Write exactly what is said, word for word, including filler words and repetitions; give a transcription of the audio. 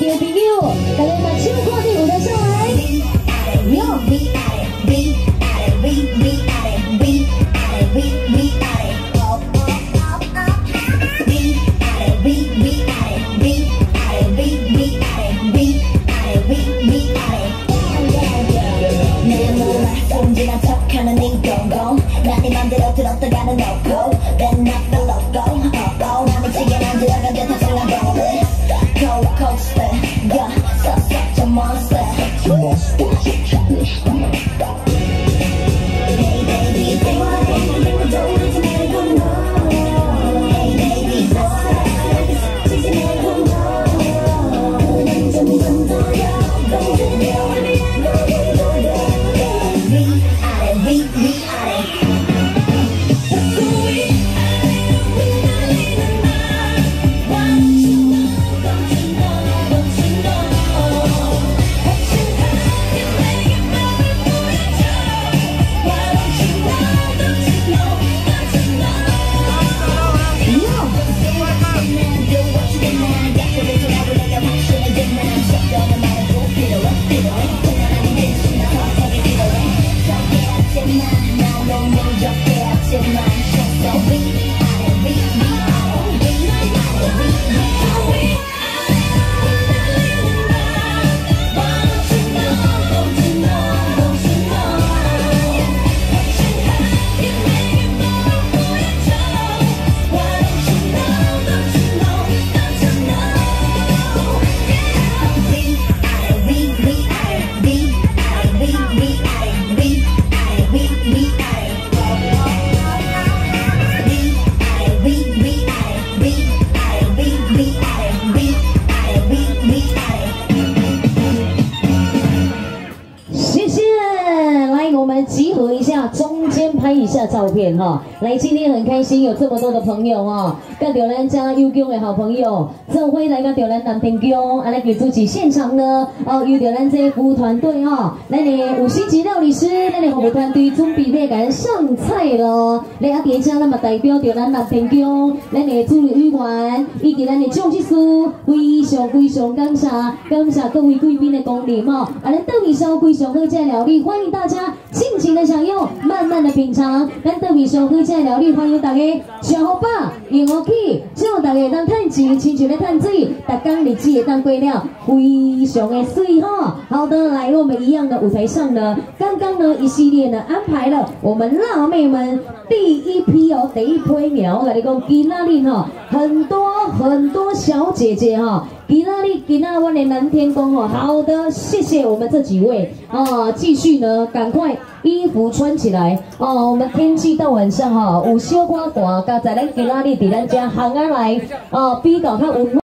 的朋友，大家把手看起舞台上来。哟。集合一下，中间拍一下照片哈。来，今天很开心有这么多的朋友哦，跟着咱家优宫的好朋友，这回来跟着咱南天宫，啊来给主持现场呢，哦，有着咱这服务团队哦，咱的五星级料理师，咱的服务团队准备要给咱上菜咯。来啊，伫遮咱嘛代表着咱南天宫，咱的助理委员以及咱的讲师师，非常非常感谢，感谢各位贵宾的光临哦。啊，咱邓米烧非常好食料理，欢迎大家尽情的享用，慢慢的品尝。咱邓米烧好食料理，欢迎大家吃好饱，用好起，希望大家当趁钱，亲像咧趁水，逐工日子会当过了，非常的水哈。好的，来我们一样的舞台上呢，刚刚呢一系列呢安排了我们辣妹们第一批哦，第一批苗，我跟你讲，今仔日哈，很多很多小姐姐哈。今仔日今仔我的南天宫哦，好的，谢谢我们这几位哦，继续呢，赶快衣服穿起来哦。我们天气到晚上哈，有小可寒，加在咱今仔日伫咱家行下来哦，比较较温。